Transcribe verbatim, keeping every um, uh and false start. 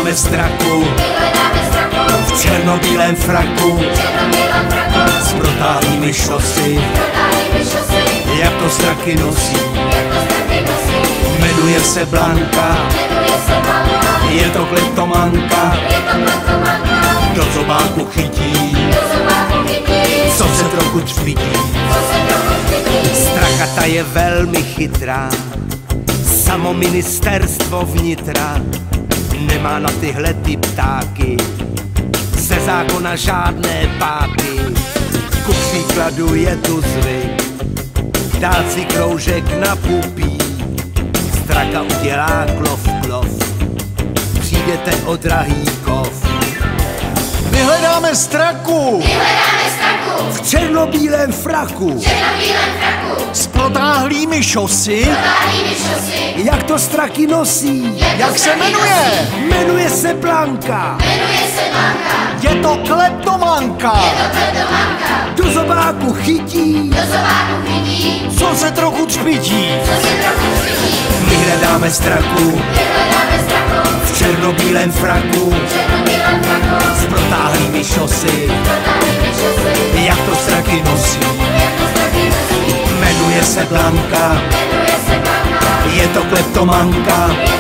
Vyhledáme straku v černobílém fraku s protáhlými šosy, jak to straky nosí. Jmenuje se Blanka, je to kleptomanka, do zobáku chytí, co se trochu třpití. Strachata je velmi chytrá, samo ministerstvo vnitra nemá na tyhle ty ptáky ze zákona žádné páky. Ku příkladu je tu zvyk dát si kroužek na pupí. Straka udělá klov klov, přijdete o drahý kov. Vyhledáme straku, Vyhledáme straku v černobílém fraku, v černobílém fraku s protáhlými šosy, protáhlými šosy. jak to straky nosí. jak se jmenuje? Jmenuje se Blanka, Jmenuje se Blanka, Je to kleptomanka, to kleptomanka, do zobáku chytí, do zobáku chytí, co se trochu třpití. co se trochu třpití. vyhledáme straku Vyhledáme straku v černobílém fraku v černobílém fraku s protáhlými šosy, protáhlými šosy. jak to straky nosí. Jak to straky nosí. Jmenuje se Blanka, Jmenuje se Blanka, je to kleptomanka, je